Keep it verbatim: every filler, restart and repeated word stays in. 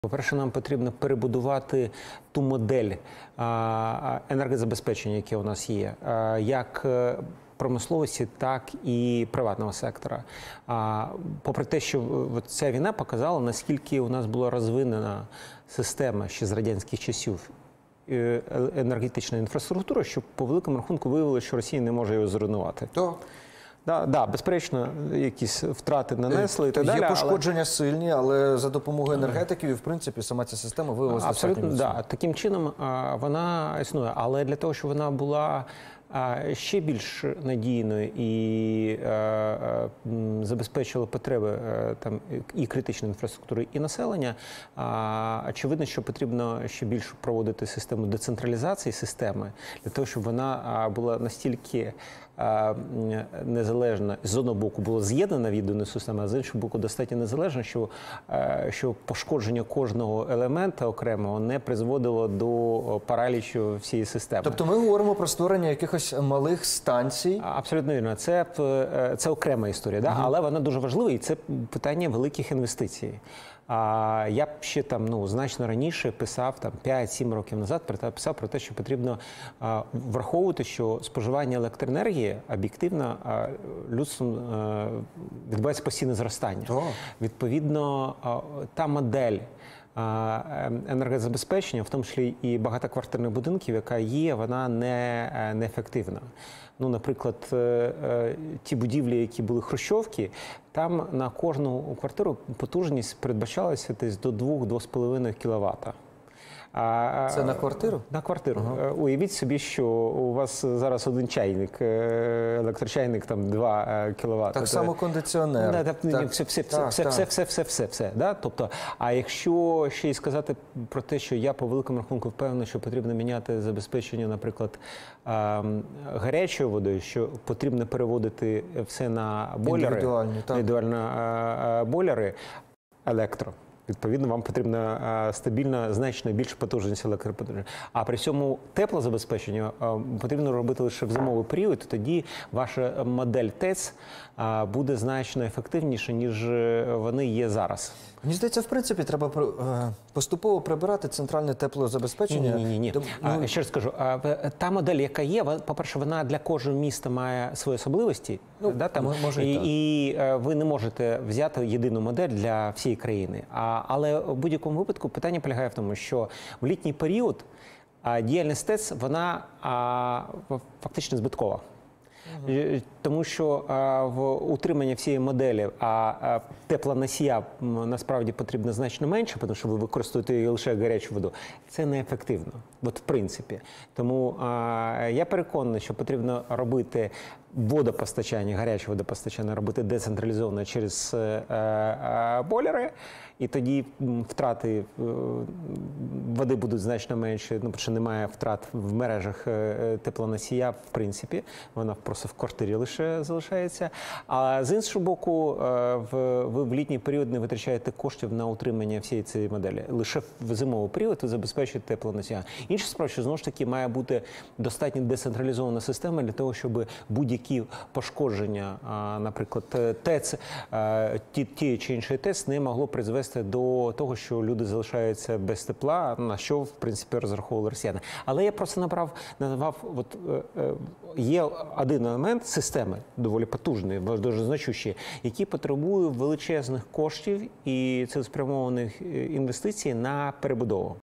По-перше, нам потрібно перебудувати ту модель енергозабезпечення, яке у нас є, як промисловості, так і приватного сектора. Попри те, що ця війна показала, наскільки у нас була розвинена система ще з радянських часів енергетичної інфраструктури, що по великому рахунку виявилося, що Росія не може його зруйнувати. Так. Да, да, безперечно, якісь втрати нанесли і так далі. Є пошкодження але... сильні, але за допомогою енергетиків, і в принципі, сама ця система виявилася абсолютно, достатньо да, таким чином вона існує. Але для того, щоб вона була ще більш надійною і забезпечувала потреби там і критичної інфраструктури, і населення, очевидно, що потрібно ще більше проводити систему децентралізації системи, для того, щоб вона була настільки незалежна, з одного боку була з'єднана від єдиної системи, а з іншого боку достатньо незалежна, що, що пошкодження кожного елемента окремого не призводило до паралічу всієї системи. Тобто ми говоримо про створення якихось малих станцій? Абсолютно вірно. Це, це окрема історія, да? Угу. Але вона дуже важлива, і це питання великих інвестицій. А я б ще там, ну, значно раніше писав, там, п'ять-сім років назад, писав про те, що потрібно а, враховувати, що споживання електроенергії об'єктивно людством а, відбувається постійне зростання. О. Відповідно, а, та модель енергозабезпечення, в тому числі і багатоквартирних будинків, яка є, вона не, неефективна. Ну, наприклад, ті будівлі, які були хрущовки, там на кожну квартиру потужність передбачалася десь до двох-двох з половиною кіловата. Це на квартиру? На квартиру. Ага. Уявіть собі, що у вас зараз один чайник, електрочайник, там два кіловати. Так само кондиціонер. Да, так, все, все, все, все, все, все, все, все, все, да? Тобто, а якщо ще й сказати про те, що я по великому рахунку впевнений, що потрібно міняти забезпечення, наприклад, гарячою водою, що потрібно переводити все на бойлери, індивідуальні, так. індивідуальні бойлери, електро. Відповідно, вам потрібна стабільна, значно більша потужність електропотужності. А при цьому теплозабезпечення потрібно робити лише в зимовий період, тоді ваша модель ТЕЦ буде значно ефективніша, ніж вони є зараз. Мені здається, в принципі, треба поступово прибирати центральне теплозабезпечення. Ні, ні, ні. Ну... Ще раз скажу, та модель, яка є, по-перше, вона для кожного міста має свої особливості. Ну, да, там, може і, і, і ви не можете взяти єдину модель для всієї країни. А, але в будь-якому випадку питання полягає в тому, що в літній період а, діяльність ТЕЦ, вона а, фактично збиткова. Угу. Тому що а, в утриманні всієї моделі, а, а теплоносія насправді потрібно значно менше, тому що ви використовуєте лише гарячу воду. Це неефективно, от в принципі. Тому а, я переконаний, що потрібно робити водопостачання, гаряче водопостачання робити децентралізовано через е, е, бойлери, і тоді втрати е, води будуть значно менші, ну, тому що немає втрат в мережах е, теплоносія, в принципі, вона просто в квартирі лише залишається. А з іншого боку, е, в, ви в літній період не витрачаєте коштів на утримання всієї цієї моделі. Лише в зимовий період ви забезпечуєте теплоносія. Інша справа, що знову ж таки має бути достатньо децентралізована система для того, щоб будь-які які пошкодження, наприклад, ТЕЦ, ті, ті чи інші ТЕЦ не могло призвести до того, що люди залишаються без тепла, на що, в принципі, розраховували росіяни. Але я просто набрав, назвав, от, є один елемент системи, доволі потужний, дуже значущий, який потребує величезних коштів і цілеспрямованих інвестицій на перебудову.